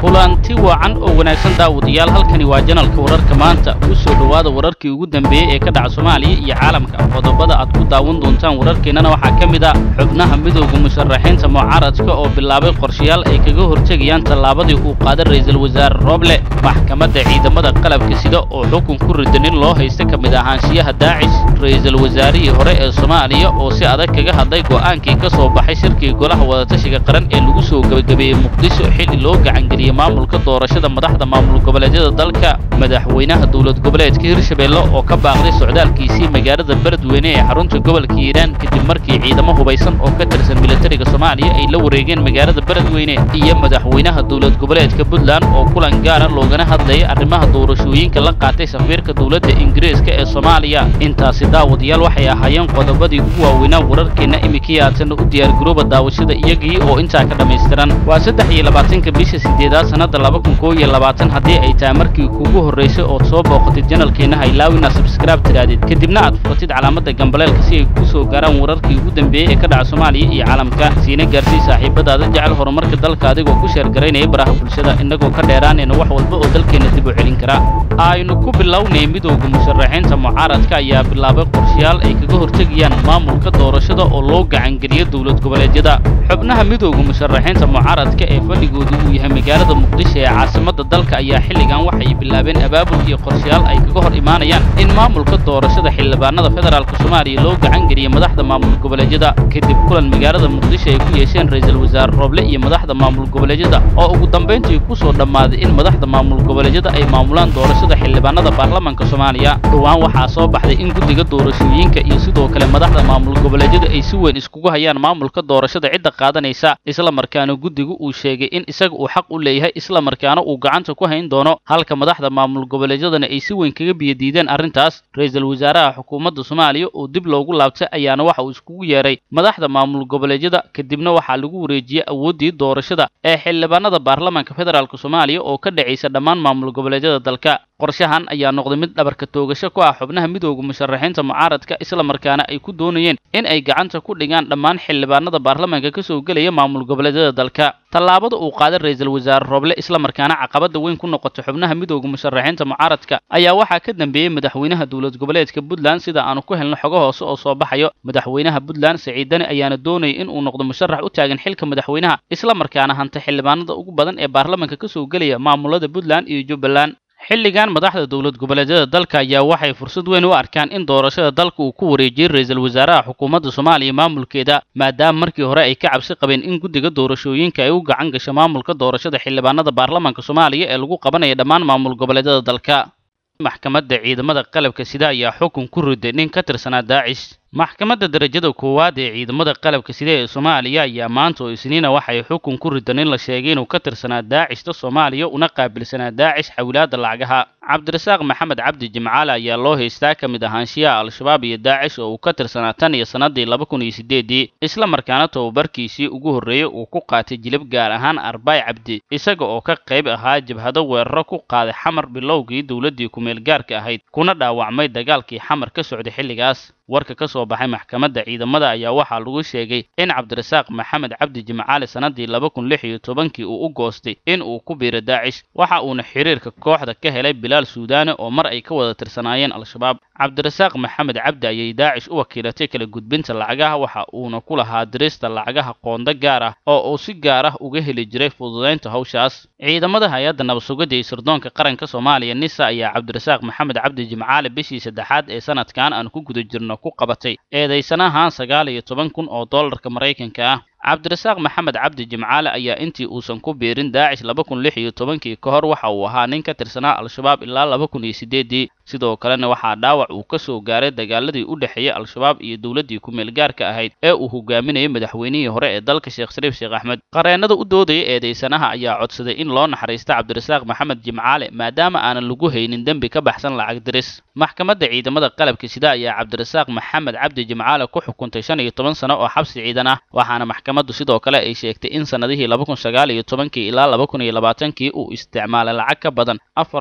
kulanti wacan oo wanaagsan daawadayaal halkani waa janalka wararka maanta u soo dhawaada wararkii ugu dambeeyay ee ka dhaca Soomaaliya iyo caalamka qodobada aad ku daawan doontaan wararkeenana waxa kamid ah xubnaha midowga musharaxiinta mucaaradka oo bilaabay qorshayaal ay kaga hortagayaan tallaabadii uu qaaday ra'iisul wasaare Roble maxkamadda ciidamada qalabka sida oo xukun ku ridan in loo haysto kamid ahaanshiyaha Daacish ra'iisul wasaarihii hore ee Soomaaliya oo si adag kaga hadlay go'aankii ka soo baxay shirkii golaha wadatashiga qaran ee lagu soo gabagabeeyay Muqdisho xilli loo gacan geliyay maamulka doorashada madaxda maamul goboleedyada dalka madaxweynaha dawlad goboleedka Hirshabelle oo ka baaqday socdaalkiisii magaalada Beledweyne ee xarunta gobolka Hiiraan kadib markii ciidamo hubeysan oo ka tirsan militariga Soomaaliya ay la wareegeen magaalada Beledweyne iyo madaxweynaha dawlad goboleedka Puntland oo kulan gaar ah loogana hadlayay arrimaha doorashooyinka la qaatay safiirka dawladda Ingiriiska ee Soomaaliya intaasi daawadayaal waxay ahaayeen qodobadii ugu waaweynaa wararkeena imikii aadsan u diyaar garooba daawashada iyagii oo intaa ka dhameystiran waa 23 bisha 8 sanada 2021 hadii ay tahay markii kuugu horeysay oo soo booqatay channelkeena haylaawina subscribe tiraadid kadibna aad furatid calaamada gambaleelka si ay ku soo gaaraan wararkii ugu dambeeyay ee ka dhaca Soomaaliya iyo caalamka siina gaarsii saaxiibadaada jecel horumarka dalka adigoo ku share gareynaya baraha bulshada inagoo ka dheeraanayna wax walba oo dalkeena dib u celin kara aynu ku bilownay midowga musharaxiinta mucaaradka ayaa bilaabay qorshayaal ay kaga hortagayaan maamulka doorashada oo loo gacan geliyay dawlad goboleedyada xubnaha midowga musharaxiinta mucaaradka ee fadhigoodu uu yahay magaalada Muqdisho ee caasimada dalka ayaa xilligan waxay bilaabeen abaabul iyo qorshayaal ay kaga hor imaanayaan in maamulka doorashada xildhibaanada federaalka Soomaaliya loo gacan geliyo madaxda maamul goboleedyada kadib kulan magaalada Muqdisho ay ku yeesheen ra'iisul wasaare Roble iyo madaxda maamul goboleedyada oo ugu dambeyntii ku soo dhamaaday in madaxda maamul goboleedyada ay maamulaan doorashada xildhibaanada baarlamaanka Soomaaliya dhawaan waxaa soo baxday in guddiga doorashooyinka iyo sidoo kale madaxda maamul goboleedyada ay si weyn iskugu hayaan maamulka doorashada cidda qaadanaysa isla markaana guddigu uu sheegay in isaga uu xaq u leeyahay isla markaana uu gacanta ku hayn doono halka madaxda maamul goboleedyadana ay si weyn kaga biyadiideen arrintaas ra'iisul wasaaraha xukuumadda Soomaaliya oo dib loogu laabtay ayaana waxa uu iskugu yeeray madaxda maamul goboleedyada kadibna waxa lagu wareejiyay awoodii doorashada ee xildhibaanada baarlamaanka federaalka Soomaaliya oo ka dhacaysa dhammaan maamul goboleedyada dalka qorshahan ayaa noqday mid dhabarka toogasho ku ah xubnaha midowga musharaxiinta mucaaradka isla markaana ay ku doonayeen in ay gacanta ku dhigaan dhammaan xildhibaanada baarlamaanka ka soo galaya maamul goboleedyada dalka tallaabada uu qaaday ra'iisul wasaare Roble isla markaana caqabada weyn ku noqotay xubnaha midowga musharaxiinta mucaaradka ayaa waxa ka dambeeyay madaxweynaha dawlad goboleedka Puntland sida aanu ku helno xogo hoose oo soo baxayo madaxweynaha Puntland Siciid Dani ayaana doonayay in uu noqdo musharax u taagan xilka madaxweynaha isla markaana hanta xildhibaanada ugu badan ee baarlamaanka ka soo galaya maamulada Puntland iyo Jubbaland xilligan madaxda dawlad goboleedyada dalka ayaa waxay fursad weyn u arkaan in doorashada dalka uu ku wareejiyay ra'iisul wasaaraha xukuumadda Soomaaliya maamulkeeda maadaama markii hore ay ka cabsi qabeen in guddiga doorashooyinka ay u gacan gasho maamulka doorashada xildhibaanada baarlamaanka Soomaaliya ee lagu qabanayo dhammaan maamul goboleedyada dalka maxkamadda ciidamada qalabka sida ayaa xukun ku riday nin ka tirsanaa Daacish maxkamadda darajada koowaad ee ciidamada qalabka sida ee Soomaaliya ayaa maanta oo Isniina waxay xukun ku ridan in la sheegay inuu ka tirsanaa Daacishta Soomaaliya una qaabilsanaa Daacish xawlaada lacagaha Cabdirasaaq Maxamed Cabdi Jimcaale ayaa loo haystaa kamid ahaanshiyaha Al-Shabaab iyo Daacish oo uu ka tirsanaa tan iyo sanadii 2008 isla markaana tababarkiisii ugu horeeyay uu ku qaatay jilib gaar ahaan Arbay Cabdi isaga oo ka qayb ahaa jabhado weeraro ku qaaday Xamar bilowgii dawladii ku meel gaarka ahayd kuna dhaawacmay dagaalkii Xamar ka socday xilligaas warka ka soo baxay maxkamadda ciidamada ayaa waxaa lagu sheegay in Cabdirasaaq Maxamed Cabdi Jimcaale sanadii 2016 uu u goostay in uu ku biiro Daacish waxa uuna xiriirka kooxda ka helay Bilaal Suudaani oo mar ay ka wada tirsanaayeen Al-Shabaab Cabdirasaaq Maxamed Cabdi ayay Daacish u wakiilatay kala gudbinta lacagaha waxa uuna ku lahaa dirista lacagaha qoonda gaar ah oo uu si gaar ah uga heli jiray fududeynta hawshaas ciidamada hay'adda nabadsugadda ee sirdoonka qaranka Soomaaliya NISA ayaa Cabdirasaaq Maxamed Cabdi Jimcaale bishii 3aad ee sanadkan aan ku guda jirno ku qabatay eedeysanahan $19,000 oo dollarka Mareykanka ah Cabdirasaaq Maxamed Cabdi Jimcaale ayaa intii uusan ku biirin Daacish 2016 ka hor waxa uu ahaa nin ka tirsanaa Al-Shabaab ilaa 2008 sidoo kalena waxaa dhaawac uu ka soo gaaray dagaaladii u dhaxeeyay Al-Shabaab iyo dawladii ku meel gaarka ahayd ee uu hogaaminayay madaxweynihii hore ee dalka Sheekh Shariif Sheekh Axmed qareenada u doodayay eedeysanaha ayaa codsaday in loo naxariisto Cabdirasaaq Maxamed Jimcaale maadaama aanan lagu haynin dambi ka baxsan lacag diris maxkamadda ciidamada qalabka sida ayaa Cabdirasaaq Maxamed Cabdi Jimcaale ku xukuntay 15 sano oo xabsi ciidan ah waxaana maxkamaddu sidoo kale ay sheegtay in sanadihii 2019 ilaa 2020 uu isticmaalay lacag ka badan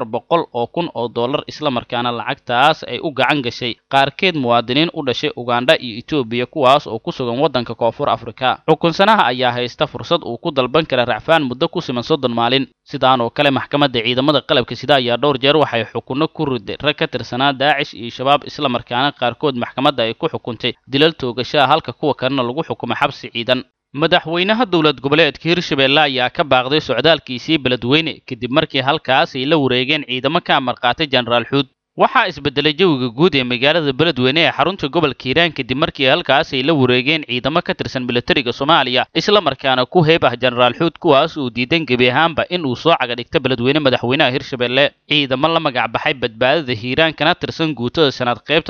$400,000 isla markaana lacagtaas ay u gacan gashay qaarkeed muwaadiniin u dhashay Uganda iyo Ethiopia kuwaas oo ku sugan wadanka Koonfur Afrika xukunsanaha ayaa haysta fursad uu ku dalban kara racfaan muddo ku siman 30 maalin sidaan oo kale maxkamadda ciidamada qalabka sida ayaa dhowr jeer waxay xukunno ku riday rag ka tirsanaa Daacish iyo shabaab isla markaana qaarkood maxkamadda ay ku xukuntay dilal toogasho halka kuwa kalena lagu xukumay xabsi ciidan. madaxweynaha dowlad goboleedka Hirshabelle ayaa ka baaqday socdaalkiisii beledweyne kadib markii halkaas ay la wareegeen ciidamo ka amar qaatay Generaal Xuud. waxaa isbedelay jawiga guud ee magaalada beledweyne ee xarunta gobolka Hiiraan kadib markii halkaas ay la wareegeen ciidamo ka tirsan militariga Soomaaliya isla markaana ku heeb ah Generaal Xuud kuwaas oo diidan gabi ahaanba in uu soo caga dhigto beledweyne madaxweynaha Hirshabelle. ciidamo la magac baxay badbaadada Hiiraan kana tirsan guutada sanad qaybta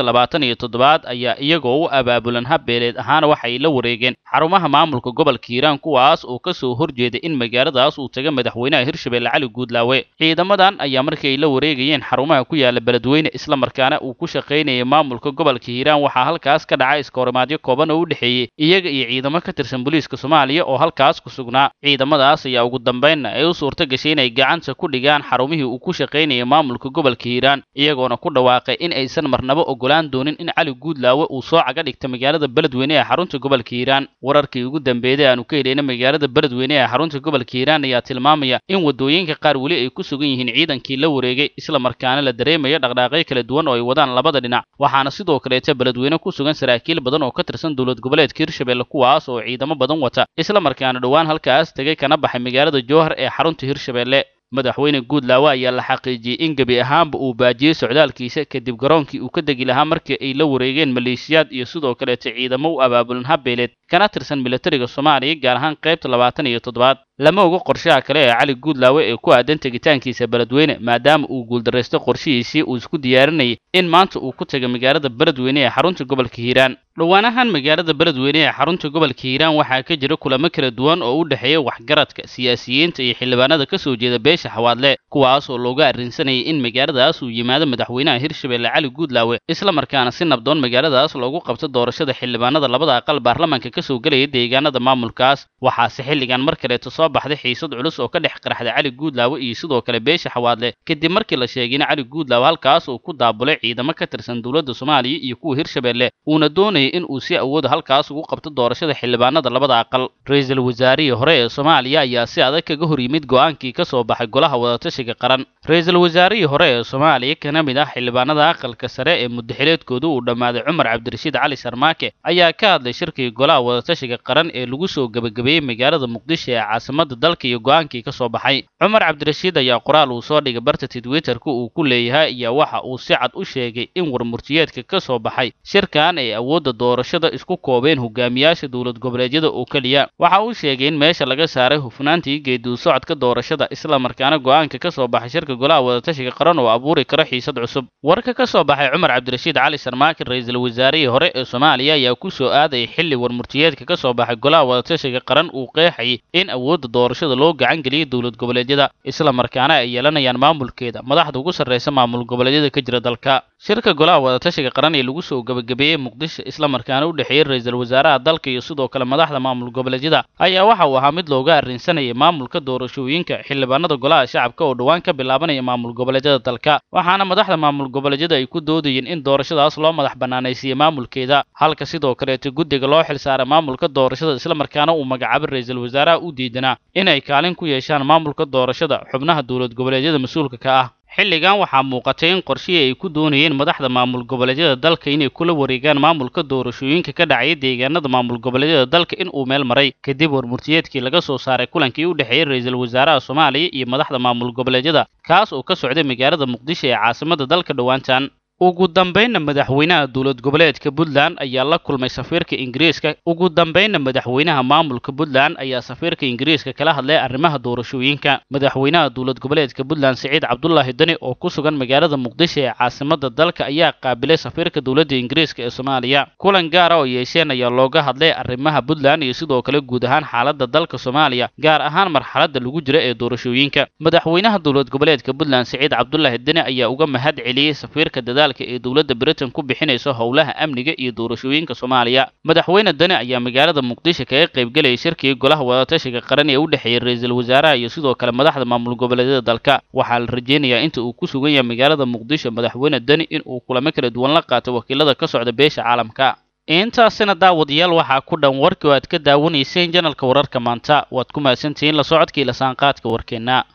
27 ayaa iyagoo u abaabulan habbeeleed ahaan waxay la wareegeen xarumaha maamulka gobolka Hiiraan kuwaas oo ka soo horjeeda in magaaladaas uu taga madaxweynaha Hirshabelle Cali Guudlaawe. ciidamadan ayaa markii ay la wareegayeen xarumaha ku yaala beledweyne isla markaana uu ku shaqeynayay maamulka gobolka Hiiraan waxaa halkaas ka dhacay iskoorimaadyo kooban oo u dhaxeeyay iyaga iyo ciidamo ka tirsan booliiska Soomaaliya oo halkaas ku sugnaa. ciidamadaas ayaa ugu dambeyn ay u suurta gashay inay gacanta ku dhigaan xarumihii uu ku shaqeynayay maamulka gobolka Hiiraan iyagoona ku dhawaaqay in aysan marnaba ogolaan doonin in Cali Guudlaawe uu soo caga dhigto magaalada beledweyne ee xarunta gobolka Hiiraan. wararkii ugu dambeeyay aanu ka heleyna magaalada beledweyne ee xarunta gobolka Hiiraan ayaa tilmaamaya in wadooyinka qaar wali ay ku sugan yihiin ciidankii la wareegay isla markaana la dareemayo dhaqdhaqaaqyo kala duwan oo ay wadaan labada dhinac. waxaana sidoo kale beledweyne ku sugan saraakiil badan oo ka tirsan dowlad goboleedka Hirshabelle kuwaas oo ciidamo badan wata isla markaana dhawaan halkaas tagay kana baxay magaalada Jowhar ee xarunta Hirshabelle. madaxweyne Guudlaawe ayaa la xaqiijiyay in gabi ahaanba uu baajiyay socdaalkiisa kadib garoonkii uu ka degi lahaa markii ay la wareegeen maleeshiyaad iyo sidoo kale ciidamo u abaabulan habbeeleed kana tirsan militariga Soomaaliya gaar ahaan qaybta 27. lama oga qorshaha kale ee Cali Guudlaawe ee ku aadan tagitaankiisa beledweyne maadaama uu guuldareystay qorshihiisii uu isku diyaarinayay in maanta uu ku tago magaalada beledweyne ee xarunta gobolka Hiiraan. dhawaanahan magaalada beledweyne ee xarunta gobolka Hiiraan waxaa ka jira kulamo kala duwan oo u dhaxeeya waxgaradka siyaasiyiinta iyo xildhibaanada ka soo jeeda beesha Xawaadle kuwaas oo looga arrinsanayay in magaaladaas uu yimaado madaxweynaha Hirshabelle Cali Guudlaawe isla markaana si nabdoon magaaladaas loogu qabto doorashada xildhibaanada labada aqal baarlamaanka ka soo galaya deegaanada maamulkaas. waxaase xilligan mar kale soo baxday xiisad culus oo ka dhex qaraxday Cali Guudlaawe iyo sidoo kale beesha Xawaadle kadib markii la sheegay in Cali Guudlaawe halkaas uu ku daabulay ciidamo ka tirsan dowladda Soomaaliya iyo kuwa Hirshabelle uuna doonayay in uu si awood halkaas ugu qabto doorashada xildhibaanada labada aqal. ra'iisul wasaarihii hore ee Soomaaliya ayaa si adag kaga hor yimid go'aankii ka soo baxay golaha wadatashiga qaran. ra'iisul wasaarihii hore ee Soomaaliya kana mid ah xildhibaanada aqalka sare ee muddaxileedkoodu uu dhamaaday Cumar Cabdirashiid Cali Sharmaake ayaa ka hadlay shirkii golaha wadatashiga qaran ee lagu soo gabagabeeyay magaalada Muqdisho ee caasimada dalka iyo go'aankii ka soo baxay. Cumar Cabdirashiid ayaa qoraal uu soo dhigay barta Twitter-ka uu ku leeyahay ayaa waxa uu si cad u sheegay in warmurtiyeedka ka soo baxay shirkan ay awoodda doorashada isku koobeen hogaamiyaasha dowlad goboleedyada oo kaliya. waxa uu sheegay in meesha laga saaray hufnaantii geeddu socodka doorashada isla markaana go'aanka ka soo baxay shirka golaha wadatashiga qaran oo abuuri kara xiisad cusub. warka ka soo baxay Cumar Cabdirashiid Cali Sharmaake ra'iisul wasaarihii hore ee Soomaaliya ayaa ku soo aaday xilli warmurtiyeedka ka soo baxay golaha wadatashiga qaran uu qeexay in awoodda doorashada loo gacan geliyay dowlad goboleedyada isla markaana ay yeelanayaan maamulkeeda madaxda ugu sarreysa maamul goboleedyada ka jira dalka. shirka golaha wadatashiga qaran ee lagu soo gabagabeeyay Muqdisho isla markaana u dhaxeeyay ra'iisul wasaaraha dalka iyo sidoo kale madaxda maamul goboleedyada ayaa waxa uu ahaa mid looga arrinsanayay maamulka doorashooyinka xildhibaanada golaha shacabka oo dhawaan ka bilaabanaya maamul goboleedyada dalka. waxaana madaxda maamul goboleedyada ay ku doodayeen in doorashadaas loo madax banaanaysiiyay maamulkeeda halka sidoo kale guddiga loo xilsaaray maamulka doorashada isla markaana uu magacaabay ra'iisul wasaaraha u diidanaa inay kaalin ku yeeshaan maamulka doorashada xubnaha dowlad goboleedyada mas'uulka ka ah. xilligan waxaa muuqatay in qorshihii ay ku doonayeen madaxda maamul goboleedyada dalka inay kula wareegaan maamulka doorashooyinka ka dhacaya deegaanada maamul goboleedyada dalka in uu meel maray kadib warmurtiyeedkii laga soo saaray kulankii u dhaxeeyay ra'iisul wasaaraha Soomaaliya iyo madaxda maamul goboleedyada kaas oo ka socday magaalada Muqdisho ee caasimada dalka dhawaantan. ugu dambeynna madaxweynaha dowlad goboleedka Puntland ayaa la kulmay safiirka Ingiriiska. ugu dambeynna madaxweynaha maamulka Puntland ayaa safiirka Ingiriiska kala hadlay arrimaha doorashooyinka. madaxweynaha dowlad goboleedka Puntland Siciid Cabdullaahi Dani oo ku sugan magaalada Muqdisho ee caasimada dalka ayaa qaabilay safiirka dowladda Ingiriiska ee Soomaaliya. kulan gaar ah oo yeesheen ayaa looga hadlay arrimaha Puntland iyo sidoo kale guud ahaan xaaladda dalka Soomaaliya gaar ahaan marxaladda lagu jiro ee doorashooyinka. madaxweynaha dowlad goboleedka Puntland Siciid Cabdullaahi Dani ayaa uga mahad celiyay safiirka ee dowladda Britain ku bixinayso howlaha amniga iyo doorashooyinka Soomaaliya. madaxweyne Dani ayaa magaalada Muqdisho kaga qayb galay shirkii golaha wadatashiga qaran ee u dhaxeeyay ra'iisul wasaaraha iyo sidoo kale madaxda maamul goboleedyada dalka. waxaa la rajeynayaa inta uu ku sugan yahay magaalada Muqdisho madaxweyne Dani in uu kulamo kala duwan la qaato wakiilada ka socda beesha caalamka. intaasina daawadayaal waxaa ku dhan warkii oo aad ka daawanayseen janalka wararka maanta. waad ku mahadsantihiin la socodkii la saanqaadka warkeena.